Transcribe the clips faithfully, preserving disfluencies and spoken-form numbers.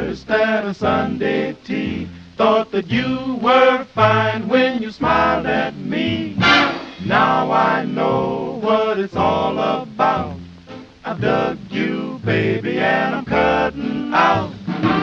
breakfast and a Sunday tea. Thought that you were fine when you smiled at me. Now I know what it's all about. I've dug you, baby, and I'm cutting out.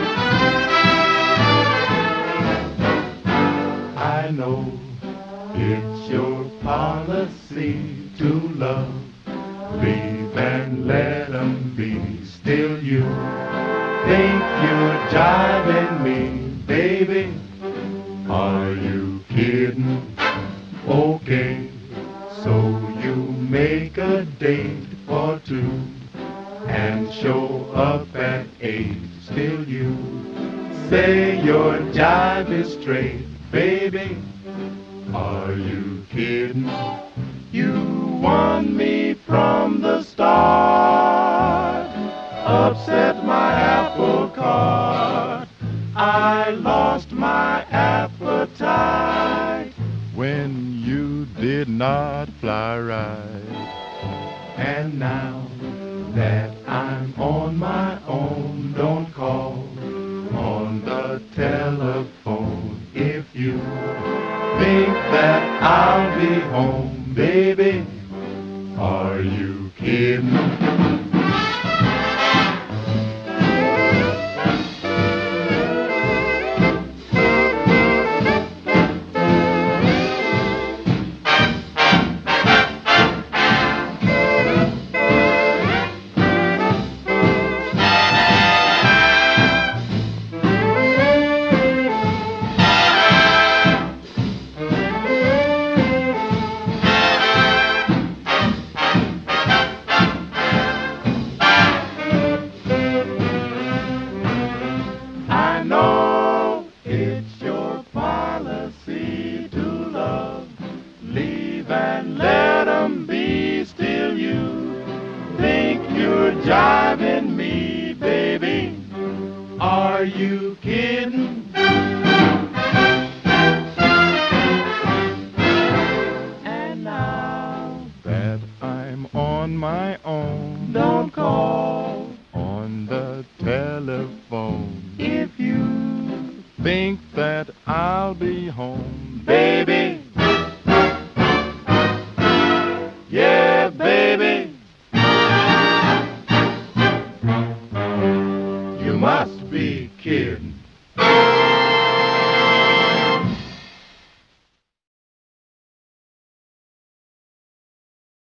I know it's your policy to love, leave and let 'em be. Still you think you're jiving me, baby. Are you kidding? Okay, so you make a date for two and show up at eight. Still you say your jive is straight, baby. Are you kidding? You won me from the start, upset my apple cart. I lost my appetite when you did not fly right. And now that I'm on my own, don't call on the telephone. If you think that I'll be home, baby, are you kidding? I know it's your policy to love, leave and let 'em be. Still you think you're jiving me, baby. Are you kidding? And now that I'm on my own, don't call on the telephone. If you think that I'll be home, baby,